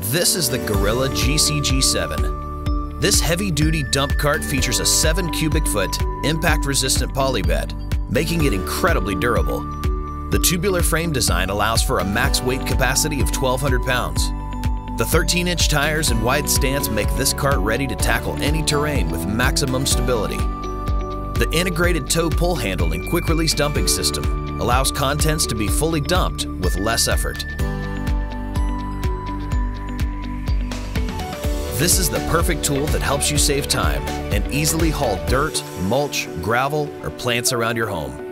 This is the Gorilla GCG7. This heavy-duty dump cart features a 7 cubic foot, impact-resistant polybed, making it incredibly durable. The tubular frame design allows for a max weight capacity of 1,200 pounds. The 13-inch tires and wide stance make this cart ready to tackle any terrain with maximum stability. The integrated tow pull handle and quick-release dumping system allows contents to be fully dumped with less effort. This is the perfect tool that helps you save time and easily haul dirt, mulch, gravel, or plants around your home.